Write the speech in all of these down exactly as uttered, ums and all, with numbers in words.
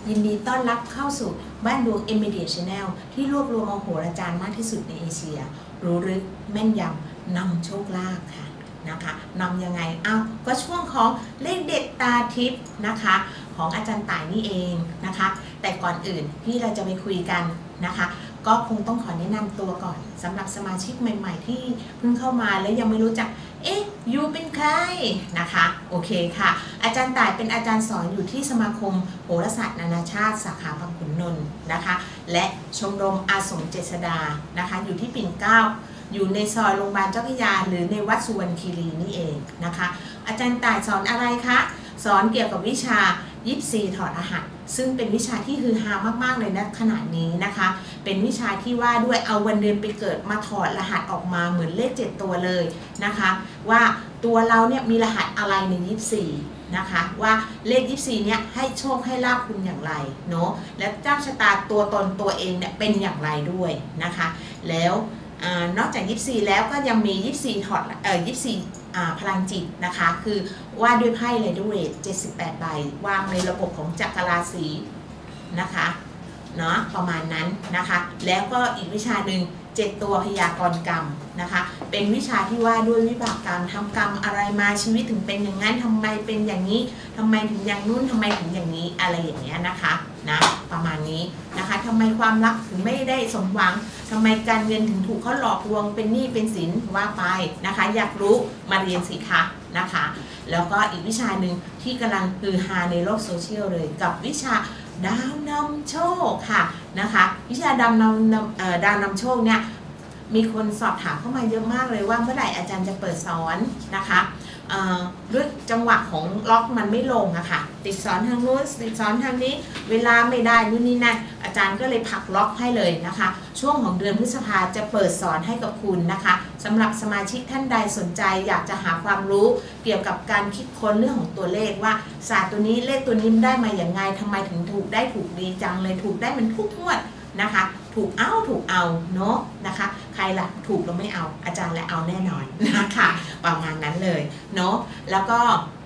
ยินดีต้อนรับเข้าสู่บ้านดวง Immediate Channel ที่รวบรวมเอาโหราจารย์มากที่สุดในเอเชียรู้ลึกแม่นยำนำโชคลาภค่ะนะคะนำยังไงเอ้าก็ช่วงของเลขเด็ดตาทิพย์นะคะของอาจารย์ต่ายนี่เองนะคะแต่ก่อนอื่นที่เราจะไปคุยกันนะคะก็คงต้องขอแนะนำตัวก่อนสำหรับสมาชิกใหม่ๆที่เพิ่งเข้ามาและยังไม่รู้จักเอ๊ะยูเป็นใครนะคะโอเคค่ะอาจารย์ต่ายเป็นอาจารย์สอนอยู่ที่สมาคมโหราศาสตร์นานาชาติสาขาบางขุนนนท์นะคะและชมรมอาสมเจษฎานะคะอยู่ที่ปิ่นเกล้าอยู่ในซอยโรงพยาบาลเจ้าพระยาหรือในวัดสุวรรณคีรีนี่เองนะคะอาจารย์ต่ายสอนอะไรคะสอนเกี่ยวกับวิชายิปซีถอดรหัสซึ่งเป็นวิชาที่ฮือฮามากๆเลยนะขณะนี้นะคะเป็นวิชาที่ว่าด้วยเอาวันเดือนไปเกิดมาถอดรหัสออกมาเหมือนเลขเจ็ดตัวเลยนะคะว่าตัวเราเนี่ยมีรหัสอะไรในยิปซีนะคะว่าเลขยิปซีเนี่ยให้โชคให้ลาภคุณอย่างไรเนาะและเจ้าชะตาตัวตนตัวเองเนี่ยเป็นอย่างไรด้วยนะคะแล้วนอกจากยิปซีแล้วก็ยังมียิปซีถอดเอ่อยิปซีพลังจิตนะคะคือว่าด้วยไพ่ไรเดอร์เรทเจ็ดสิบแปดใบวางในระบบของจักรราศีนะคะเนาะประมาณนั้นนะคะแล้วก็อีกวิชาหนึ่งเจ็ดตัวพยากรณ์กรรมนะคะเป็นวิชาที่ว่าด้วยวิบากกรรมทำกรรมอะไรมาชีวิตถึงเป็นอย่างนั้นทำไมเป็นอย่างนี้ทำไมถึงอย่างนู้นทำไมถึงอย่างนี้อะไรอย่างเงี้ยนะคะนะประมาณนี้นะคะทำไมความรักถึงไม่ได้สมหวังทำไมการเงินถึงถูกเขาหลอกลวงเป็นหนี้เป็นสินว่าไปนะคะอยากรู้มาเรียนสิคะนะคะแล้วก็อีกวิชาหนึ่งที่กำลังฮือฮาในโลกโซเชียลเลยกับวิชาดาวนำโชคค่ะนะคะวิชาดาวนำดาวนำโชคเนี่ยมีคนสอบถามเข้ามาเยอะมากเลยว่าเมื่อไหร่อาจารย์จะเปิดสอนนะคะด้วยจังหวะของล็อกมันไม่ลงอะค่ะติดสอนทางนู้นติดสอนทางนี้เวลาไม่ได้นู่นนี่นั่นอาจารย์ก็เลยผลักล็อกให้เลยนะคะช่วงของเดือนพฤษภาจะเปิดสอนให้กับคุณนะคะสำหรับสมาชิกท่านใดสนใจอยากจะหาความรู้เกี่ยวกับการคิดค้นเรื่องของตัวเลขว่าศาสตร์ตัวนี้เลขตัวนี้ได้มาอย่างไงทำไมถึงถูกได้ถูกดีจังเลยถูกได้มันทุกงวดนะคะถูกเอาถูกเอาเนาะนะคะใครล่ะถูกเราไม่เอาอาจารย์และเอาแน่นอนนะคะประมาณนั้นเลยเนาะแล้วก็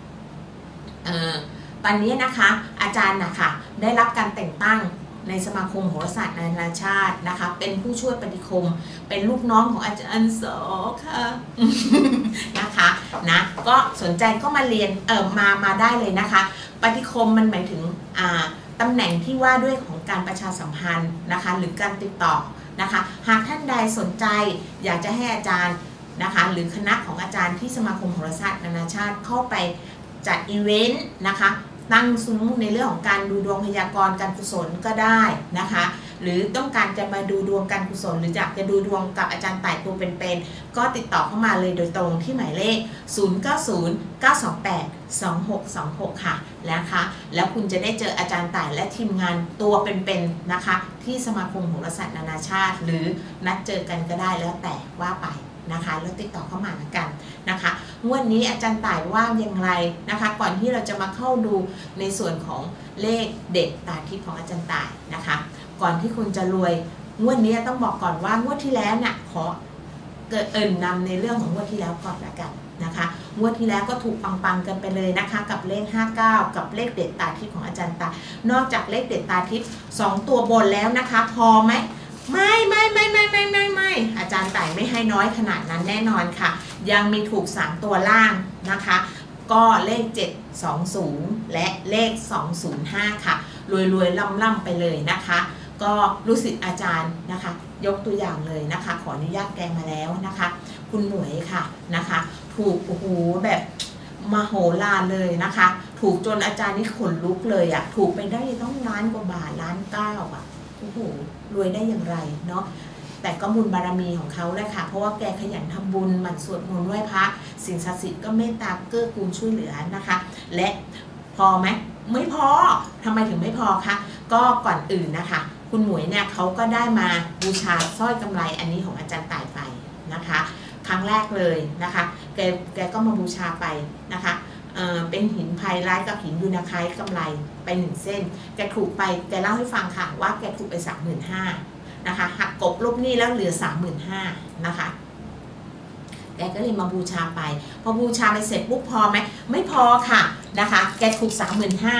ตอนนี้นะคะอาจารย์นะคะได้รับการแต่งตั้งในสมาคมโหราศาสตร์นานาชาตินะคะเป็นผู้ช่วยปฏิคมเป็นลูกน้องของอาจารย์สอค่ะนะคะนะก็สนใจก็มาเรียนเออมามาได้เลยนะคะปฏิคมมันหมายถึงอ่าตำแหน่งที่ว่าด้วยของการประชาสัมพันธ์นะคะหรือการติดต่อนะคะหากท่านใดสนใจอยากจะให้อาจารย์นะคะหรือคณะของอาจารย์ที่สมาคมโหราศาสตร์นานาชาติเข้าไปจัดอีเวนต์นะคะตั้งซุ้มในเรื่องของการดูดวงพยากรณ์การกุศลก็ได้นะคะหรือต้องการจะมาดูดวงการกุศลหรืออยากจะดูดวงกับอาจารย์ต่ายตัวเป็นๆก็ติดต่อเข้ามาเลยโดยตรงที่หมายเลขศูนย์ เก้า ศูนย์ เก้า สอง แปด สอง หก สอง หกค่ะนะคะแล้วคุณจะได้เจออาจารย์ต่ายและทีมงานตัวเป็นๆนะคะที่สมาคมโหราศาสตร์นานาชาติหรือนัดเจอกันก็ได้แล้วแต่ว่าไปนะคะแล้วติดต่อเข้ามาเหมือนกันนะคะงวดนี้อาจารย์ต่ายว่าอย่างไรนะคะก่อนที่เราจะมาเข้าดูในส่วนของเลขเด็ดตาทิพย์ของอาจารย์ต่ายนะคะก่อนที่คุณจะรวยงวดนี้ต้องบอกก่อนว่างวดที่แล้วเนี่ยขอเกิดเอิ่นนำในเรื่องของงวดที่แล้วก่อนละกันนะคะงวดที่แล้วก็ถูกปังๆกันไปเลยนะคะกับเลขห้าเก้ากับเลขเด็ดตาทิพย์ของอาจารย์ต่ายนอกจากเลขเด็ดตาทิพย์สองตัวบนแล้วนะคะพอไหมไม่ไม่ไม่ไม่ไม่ไม่ไม่อาจารย์ต่ายไม่ให้น้อยขนาดนั้นแน่นอนค่ะยังมีถูกสามตัวล่างนะคะก็เลขเจ็ดสองศูนย์และเลขสองศูนย์ห้าค่ะรวยๆล่ำๆไปเลยนะคะก็ลูกศิษย์อาจารย์นะคะยกตัวอย่างเลยนะคะขออนุญาตแกมาแล้วนะคะคุณหมวยค่ะนะคะถูกโอ้โหแบบมโหฬารเลยนะคะถูกจนอาจารย์นี่ขนลุกเลยอ่ะถูกไปได้ต้องล้านกว่าบาทล้านเก้าอ่ะโอ้โหรวยได้อย่างไรเนาะแต่ก็บุญบารมีของเขาแหละค่ะเพราะว่าแกขยันทำบุญหมั่นสวดมนต์ไหว้พระสิ่งศักดิ์สิทธิ์ก็เมตตาเกื้อกูลช่วยเหลือนะคะและพอไหมไม่พอทำไมถึงไม่พอคะก็ก่อนอื่นนะคะคุณหมวยเนี่ยเขาก็ได้มาบูชาสร้อยกำไรอันนี้ของอาจารย์ต่ายไปนะคะครั้งแรกเลยนะคะแกแกก็มาบูชาไปนะคะเอ่อเป็นหินไพร้ายกับหินยูนาไคต์กำไรไปหนึ่งเส้นแกถูกไปแกเล่าให้ฟังค่ะว่าแกถูกไปสามหมื่นห้านะคะหักกบลบหนี้แล้วเหลือสามหมื่นห้านะคะแกก็เลยมาบูชาไปพอบูชาไปเสร็จปุ๊บพอไหมไม่พอค่ะนะคะแกถูกสามหมื่นห้า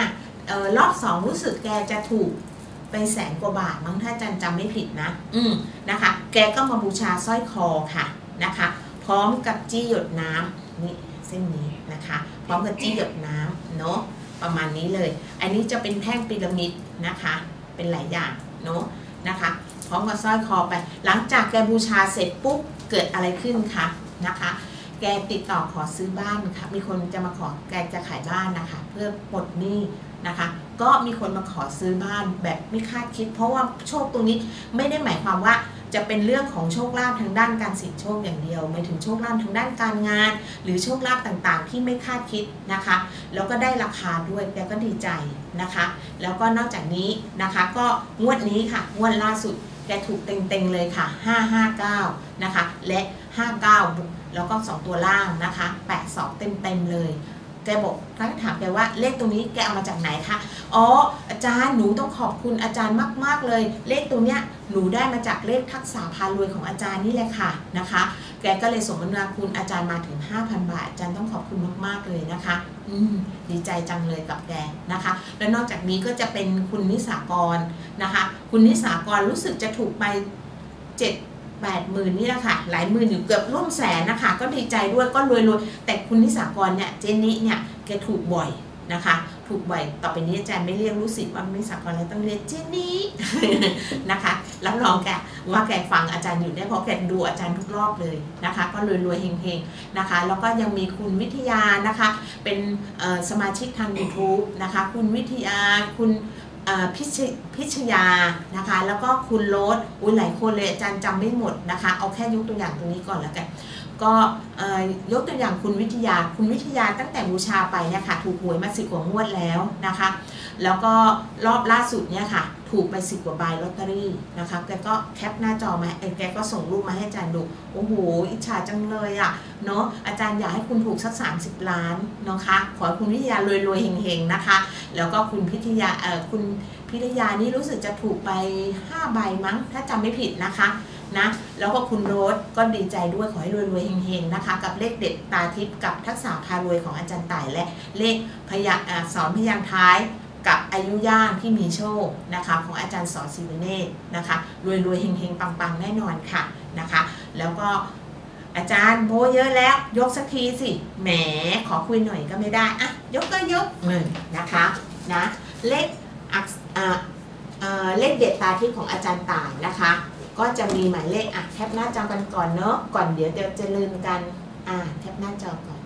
ออรอบสองรู้สึกแกจะถูกไปแสนกว่าบาทมั้งถ้าอาจารย์จำไม่ผิดนะอืมนะคะแกก็มาบูชาสร้อยคอค่ะนะคะพร้อมกับจี้หยดน้ำนี่เส้นนี้นะคะพร้อมกับจี้หยดน้ำเนาะประมาณนี้เลยอันนี้จะเป็นแท่งพีระมิดนะคะเป็นหลายอย่างเนาะนะคะพร้อมกับสร้อยคอไปหลังจากแกบูชาเสร็จปุ๊บเกิดอะไรขึ้นคะนะคะแกติดต่อขอซื้อบ้านค่ะมีคนจะมาขอแกจะขายบ้านนะคะเพื่อปลดหนี้นะคะก็มีคนมาขอซื้อบ้านแบบไม่คาดคิดเพราะว่าโชคตรงนี้ไม่ได้หมายความว่าจะเป็นเรื่องของโชคลาภทางด้านการเสี่ยงโชคอย่างเดียวหมายถึงโชคลาภทางด้านการงานหรือโชคลาภต่างๆที่ไม่คาดคิดนะคะแล้วก็ได้ราคาด้วยแกก็ดีใจนะคะแล้วก็นอกจากนี้นะคะก็งวดนี้ค่ะงวดล่าสุดแกถูกเต็งๆเลยค่ะห้าห้าเก้านะคะและห้าเก้าแล้วก็สองตัวล่างนะคะแปดสองเต็มๆเลยแกบอกท่านถามแกว่าเลขตรงนี้แกเอามาจากไหนคะอ๋ออาจารย์หนูต้องขอบคุณอาจารย์มากๆเลยเลขตรงเนี้ยหนูได้มาจากเลขทักษะพารวยของอาจารย์นี่แหละค่ะนะคะแกก็เลยส่งบรรดาคุณอาจารย์มาถึง ห้าพัน บาทอาจารย์ต้องขอบคุณมากๆเลยนะคะอืมดีใจจังเลยกับแกนะคะและนอกจากนี้ก็จะเป็นคุณนิสากรนะคะคุณนิสากรรู้สึกจะถูกไปเจ็ดแปดหมื่นนี่แหละค่ะหลายหมื่นอยู่เกือบร่วมแสนนะคะก็ดีใจด้วยก็รวยๆแต่คุณนิสากรเนี่ยเจนนี่เนี่ยแกถูกบ่อยนะคะถูกบ่อยต่อไปนี้อาจารย์ไม่เรียกรู้สึกว่านิสากรแล้วต้องเรียกเจนนี่ นะคะรับรองแกว่าแกฟังอาจารย์อยู่ได้เพราะแกดูอาจารย์ทุกรอบเลยนะคะก็รวยๆเฮงๆนะคะแล้วก็ยังมีคุณวิทยานะคะเป็นสมาชิกทาง ยูทูบ นะคะคุณวิทยาคุณพิชพิชยานะคะแล้วก็คุณโรสอุ้ยหลายคนเลยอาจารย์จำไม่หมดนะคะเอาแค่ยกตัวอย่างตรงนี้ก่อนแล้วกันก็ยกตัวอย่างคุณวิทยาคุณวิทยาตั้งแต่บูชาไปเนี่ยค่ะถูกหวยมาสิบกว่างวดแล้วนะคะแล้วก็รอบล่าสุดเนี่ยค่ะถูกไปสิบกว่าใบลอตเตอรี่นะคะแกก็แคปหน้าจอมาแกก็ส่งรูปมาให้อาจารย์ดูโอ้โหอิจฉาจังเลยอ่ะเนาะอาจารย์อยากให้คุณถูกสักสามสิบล้านนะคะขอให้คุณวิทยารวยๆเฮงๆนะคะแล้วก็คุณพิทยาเอ่อคุณพิทยานี่รู้สึกจะถูกไปห้าใบมั้งถ้าจำไม่ผิดนะคะนะแล้วก็คุณโรสก็ดีใจด้วยขอให้รวยๆเฮงๆนะคะกับเลขเด็ดตาทิพย์กับทักษะพารวยของอาจารย์ต่ายและเลขพยาสอนพยางค์ท้ายกับอายุย่างที่มีโชคนะคะของอาจารย์สอนศิวเนตรนะคะรวยๆเฮงๆปังๆแน่นอนค่ะนะคะแล้วก็อาจารย์โบเยอะแล้วยกสักทีสิแหมขอคุยหน่อยก็ไม่ได้อะยกก็ยกนะคะนะเลขอักเลขเด็ดตาทิพย์ของอาจารย์ต่ายนะคะก็จะมีหมายเลขอ่ะแคปหน้าจอกันก่อนเนาะก่อนเดี๋ยวเดี๋ยวจะลืมกันอ่ะแคปหน้าจอก่อน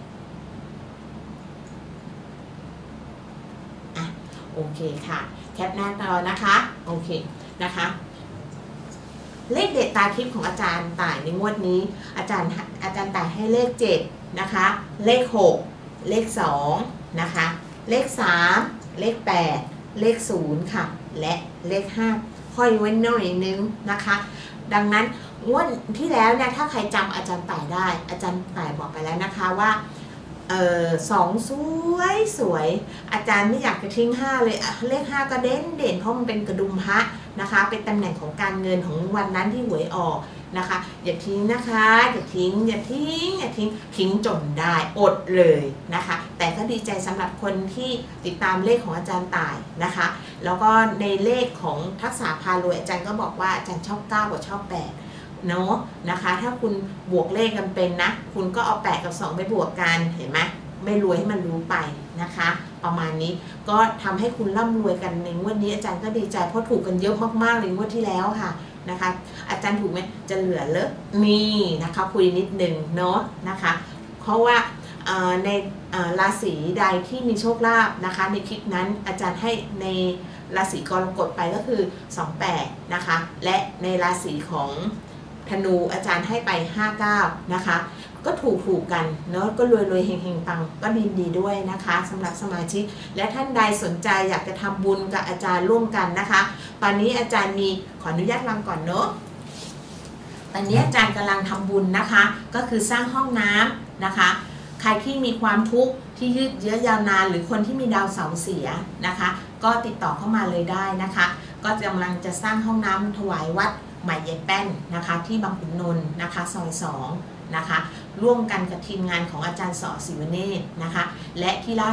อ่ะโอเคค่ะแคปหน้าจอนะคะโอเคนะคะเลขเด็ดตาทิพย์ของอาจารย์ต่ายในงวดนี้อาจารย์อาจารย์ต่ายให้เลขเจ็ดนะคะเลขหกเลขสองนะคะเลขสามเลขแปดเลขศูนย์ค่ะและเลขห้าค่อยไว้หน่อยนึงนะคะดังนั้นงวดที่แล้วเนี่ยถ้าใครจำอาจารย์ต่ายได้อาจารย์ต่ายบอกไปแล้วนะคะว่าเออสองสวยสวยอาจารย์ไม่อยากจะทิ้งห้าเลยเลขห้าก็เด่นเด่นเพราะมันเป็นกระดุมพระนะคะเป็นตำแหน่งของการเงินของวันนั้นที่หวยออกนะคะอย่าทิ้งนะคะอย่าทิ้งอย่าทิ้งอย่าทิ้งทิ้งจนได้อดเลยนะคะแต่ก็ดีใจสำหรับคนที่ติดตามเลขของอาจารย์ต่ายนะคะแล้วก็ในเลขของทักษะพารวยอาจารย์ก็บอกว่าอาจารย์ชอบเก้ากับชอบแปดเนาะนะคะถ้าคุณบวกเลขกันเป็นนะคุณก็เอาแปดกับสองไปบวกกันเห็นไหมไม่รวยให้มันรู้ไปนะคะประมาณนี้ก็ทำให้คุณร่ำรวยกันในงวดนี้อาจารย์ก็ดีใจเพราะถูกกันเยอะมากๆเลยงวดที่แล้วค่ะนะคะอาจารย์ถูกไหมจะเหลือเลิกมีนะคะคุยนิดนึงเนาะนะคะเพราะว่าในราศีใดที่มีโชคลาภนะคะในคลิปนั้นอาจารย์ให้ในราศีกรกฎไปก็คือสองแปดนะคะและในราศีของธนูอาจารย์ให้ไปห้าเก้านะคะก็ถูกถูกกันเนาะก็รวยรวยเฮงเฮงปังก็ดีดีด้วยนะคะสำหรับสมาชิกและท่านใดสนใจอยากจะทำบุญกับอาจารย์ร่วมกันนะคะตอนนี้อาจารย์มีขออนุญาตวางก่อนเนาะตอนนี้อาจารย์กำลังทำบุญนะคะก็คือสร้างห้องน้ำนะคะใครที่มีความทุกข์ที่ยืดเยื้อยาวนานหรือคนที่มีดาวเสาร์เสียนะคะก็ติดต่อเข้ามาเลยได้นะคะก็กำลังจะสร้างห้องน้ำถวายวัดใหม่ยายแป้นนะคะที่บางขุนนนท์นะคะซอยสองนะคะร่วมกันกับทีมงานของอาจารย์สอศิวเนตรนะคะและที่ล่าสุด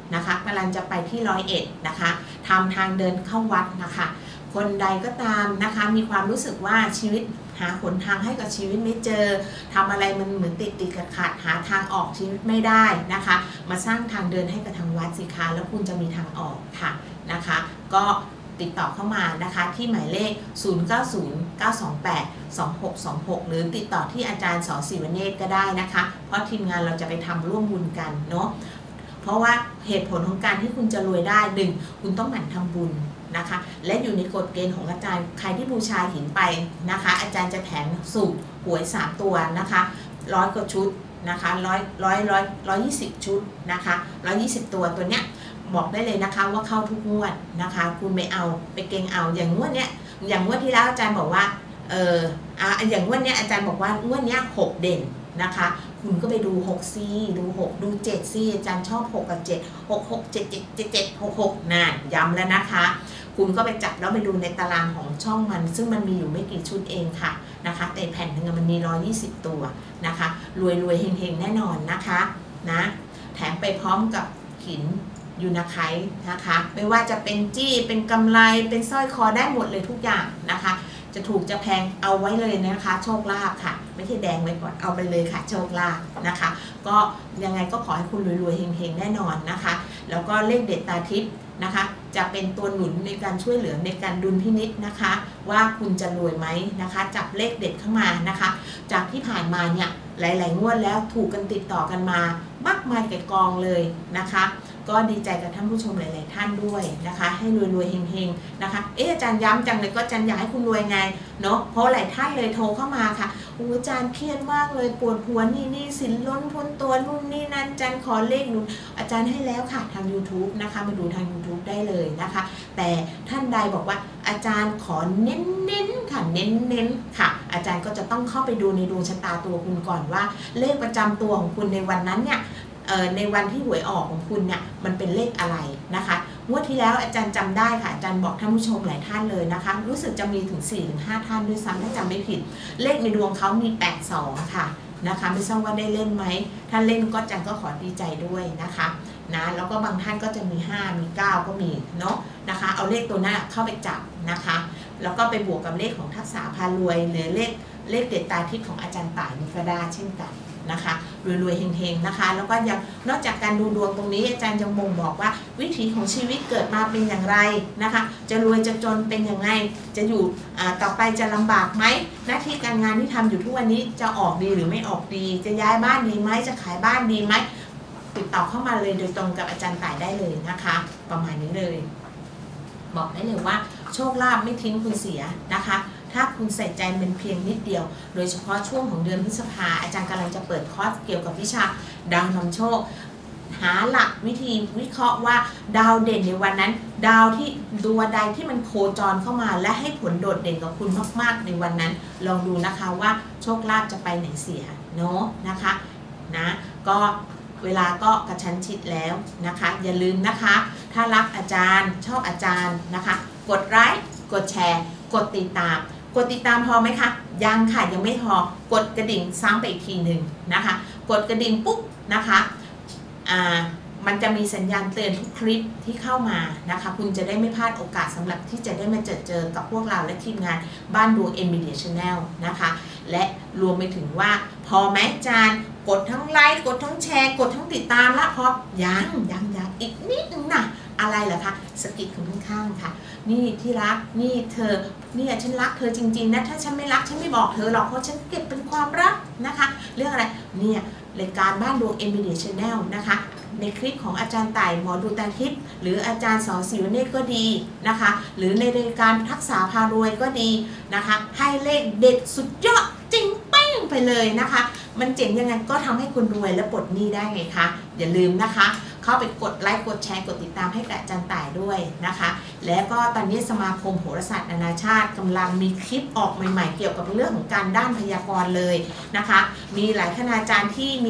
นะคะกำลังจะไปที่ร้อยเอ็ดนะคะทำทางเดินเข้าวัดนะคะคนใดก็ตามนะคะมีความรู้สึกว่าชีวิตหาหนทางให้กับชีวิตไม่เจอทำอะไรมันเหมือนติดติดขัดขัดหาทางออกชีวิตไม่ได้นะคะมาสร้างทางเดินให้กับทางวัดสิคะแล้วคุณจะมีทางออกค่ะนะคะก็ติดต่อเข้ามานะคะที่หมายเลขศูนย์ เก้า ศูนย์ เก้า สอง แปด สอง หก สอง หกหรือติดต่อที่อาจารย์ส.ศิวเนตรก็ได้นะคะเพราะทีมงานเราจะไปทำร่วมบุญกันเนาะเพราะว่าเหตุผลของการที่คุณจะรวยได้หนึ่งคุณต้องหมั่นทำบุญนะคะและอยู่ในกฎเกณฑ์ของอาจารย์ใครที่บูชาหินไปนะคะอาจารย์จะแถมสูตรหวยสามตัวนะคะร้อยกว่าชุดนะคะร้อยร้อยร้อยร้อยยี่สิบชุดนะคะร้อยยี่สิบตัวตัวเนี้ยบอกได้เลยนะคะว่าเข้าทุกงวดนะคะคุณไม่เอาไปเก่งเอาอย่างงวดเนี้ยอย่างงวดที่แล้วอาจารย์บอกว่าเอออ่ะอย่างงวดเนี้ยอาจารย์บอกว่างวดเนี้ยหกเด่นนะคะคุณก็ไปดูหกซีดูหกดูเจ็ดซีอาจารย์ชอบหกกับเจ็ด หก หก เจ็ด เจ็ด เจ็ด เจ็ด หก หกน่ะย้ำแล้วนะคะคุณก็ไปจับแล้วไปดูในตารางของช่องมันซึ่งมันมีอยู่ไม่กี่ชุดเองค่ะนะคะแต่แผ่นหนึ่งมันมีหนึ่งร้อยยี่สิบตัวนะคะรวยรวยเฮงๆแน่นอนนะคะนะแถมไปพร้อมกับหินยูนาไคต์นะคะไม่ว่าจะเป็นจี้เป็นกำไลเป็นสร้อยคอได้หมดเลยทุกอย่างนะคะจะถูกจะแพงเอาไว้เลยนะคะโชคลาภค่ะไม่ใช่แดงไว้ก่อนเอาไปเลยค่ะโชคลาภนะคะก็ยังไงก็ขอให้คุณรวยๆเฮงๆแน่นอนนะคะแล้วก็เลขเด็ดตาทิพย์นะคะจะเป็นตัวหนุนในการช่วยเหลือในการดุลพินิจนะคะว่าคุณจะรวยไหมนะคะจับเลขเด็ดเข้ามานะคะจากที่ผ่านมาเนี่ยหลายๆงวดแล้วถูกกันติดต่อกันมามากมายแก่กองเลยนะคะก็ดีใจกับท่านผู้ชมหลายๆท่านด้วยนะคะให้รวยๆเฮงๆนะคะเอออาจารย์ย้ำจังเลยก็อาจารย์อยากให้คุณรวยไงเนาะเพราะหลายท่านเลยโทรเข้ามาค่ะโอ้อาจารย์เครียดมากเลยปวดหัวนี่นี่สินล้นพ้นตัวนู่นนี่นั่นอาจารย์ขอเลขหนุนอาจารย์ให้แล้วค่ะทาง ยูทูบ นะคะมาดูทาง ยูทูบ ได้เลยนะคะแต่ท่านใดบอกว่าอาจารย์ขอเน้นๆค่ะเน้นๆค่ะอาจารย์ก็จะต้องเข้าไปดูในดวงชะตาตัวคุณก่อนว่าเลขประจำตัวของคุณในวันนั้นเนี่ยในวันที่หวยออกของคุณเนี่ยมันเป็นเลขอะไรนะคะงวดที่แล้วอาจารย์จำได้ค่ะอาจารย์บอกท่านผู้ชมหลายท่านเลยนะคะรู้สึกจะมีถึง สี่ถึงห้า ท่านด้วยซ้ำถ้าจำไม่ผิดเลขในดวงเขามีแปด สองค่ะนะคะไม่ทราบว่าได้เล่นไหมถ้าเล่นก็อาจารย์ก็ขอดีใจด้วยนะคะนะแล้วก็บางท่านก็จะมีห้ามีเก้าก็มีเนาะนะคะเอาเลขตัวนั้นเข้าไปจับนะคะแล้วก็ไปบวกกับเลขของทักษะพารวยหรือเลขเลขเด็ดตาทิพย์ของอาจารย์ต่ายนิฟดาเช่นกันนะคะรวยๆเฮงๆนะคะแล้วก็ยังนอกจากการดูดวงตรงนี้อาจารย์ยังบ่งบอกว่าวิถีของชีวิตเกิดมาเป็นอย่างไรนะคะจะรวยจะจนเป็นยังไงจะอยู่ต่อไปจะลำบากไหมหน้าที่การงานที่ทำอยู่ทุกวันนี้จะออกดีหรือไม่ออกดีจะย้ายบ้านดีไหมจะขายบ้านดีไหมติดต่อเข้ามาเลยโดยตรงกับอาจารย์ต่ายได้เลยนะคะประมาณนี้เลยบอกได้เลยว่าโชคลาภไม่ทิ้งคุณเสียนะคะถ้าคุณใส่ใจเป็นเพียงนิดเดียวโดยเฉพาะช่วงของเดือนพฤษภาอาจารย์กำลังจะเปิดคอร์สเกี่ยวกับวิชาดาวนำโชคหาหลักวิธีวิเคราะห์ว่าดาวเด่นในวันนั้นดาวที่ดวงใดที่มันโคจรเข้ามาและให้ผลโดดเด่นกับคุณมากๆในวันนั้นลองดูนะคะว่าโชคลาภจะไปไหนเสียเนาะนะคะนะก็เวลาก็กระชั้นชิดแล้วนะคะอย่าลืมนะคะถ้ารักอาจารย์ชอบอาจารย์นะคะกดไลค์กดแชร์กดติดตามกดติดตามพอไหมคะยังค่ะยังไม่พอกดกระดิ่งซ้ำไปอีกทีหนึ่งนะคะกดกระดิ่งปุ๊บนะคะอ่ามันจะมีสัญญาณเตือนทุกคลิปที่เข้ามานะคะคุณจะได้ไม่พลาดโอกาสสำหรับที่จะได้มาเจอเจอกับพวกเราและทีมงานบ้านดวง Media Channel นะคะและรวมไปถึงว่าพอไหมอาจารย์กดทั้งไลค์กดทั้งแชร์กดทั้งติดตามละพอยังยังยังอีกนิดนึงนะอะไรเหรอคะสกิดคนข้างๆค่ะนี่ที่รักนี่เธอเนี่ยฉันรักเธอจริงๆนะถ้าฉันไม่รักฉันไม่บอกเธอหรอกเพราะฉันเก็บเป็นความรักนะคะเรื่องอะไรเนี่ยรายการบ้านดวง Media Channel นะคะในคลิปของอาจารย์ต่ายหมอดูตาทิพย์หรืออาจารย์ส.ศิวเนตรก็ดีนะคะหรือในรายการทักษะพารวยก็ดีนะคะให้เลขเด็ดสุดยอดจริงเป้งไปเลยนะคะมันเจ๋งยังไงก็ทำให้คุณรวยและปลดหนี้ได้ไงคะอย่าลืมนะคะเข้าไปกดไลค์กดแชร์กดติดตามให้กับอาจารย์ต่ายด้วยนะคะและก็ตอนนี้สมาคมโหราศาสตร์นานาชาติกำลังมีคลิปออกใหม่ๆเกี่ยวกับเรื่องของการด้านพยากรณ์เลยนะคะมีหลายคณาจารย์ที่มีผ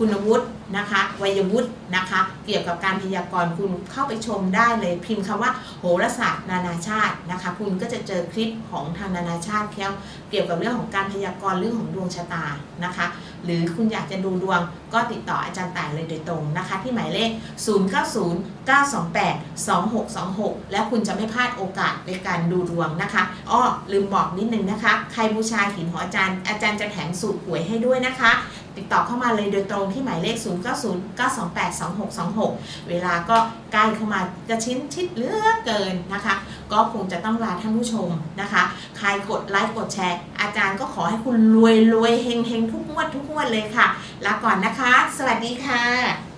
คุณวุฒินะคะวัยวุฒินะคะเกี่ยวกับการพยากรณ์คุณเข้าไปชมได้เลยพิมพ์คำว่าโหราศาสตร์นานาชาตินะคะคุณก็จะเจอคลิปของทางนานาชาติเกี่ยวกับเรื่องของการพยากรณ์เรื่องของดวงชะตานะคะหรือคุณอยากจะดูดวงก็ติดต่ออาจารย์ต่ายเลยโดยตรงนะคะที่หมายเลขศูนย์ เก้า ศูนย์ เก้า สอง แปด สอง หก สอง หกและคุณจะไม่พลาดโอกาสในการดูดวงนะคะอ้อลืมบอกนิดนึงนะคะใครบูชาหินของอาจารย์อาจารย์จะแถมสูตรหวยให้ด้วยนะคะติดต่อเข้ามาเลยโดยตรงที่หมายเลขศูนย์ เก้า ศูนย์ เก้า สอง แปด สอง หก สอง หกเวลาก็ใกล้เข้ามากระชิ้นชิดเหลือเกินนะคะก็คงจะต้องลาท่านผู้ชมนะคะใครกดไลค์กดแชร์อาจารย์ก็ขอให้คุณรวยรวยเฮงเฮงทุกงวดทุกงวดเลยค่ะลาก่อนนะคะสวัสดีค่ะ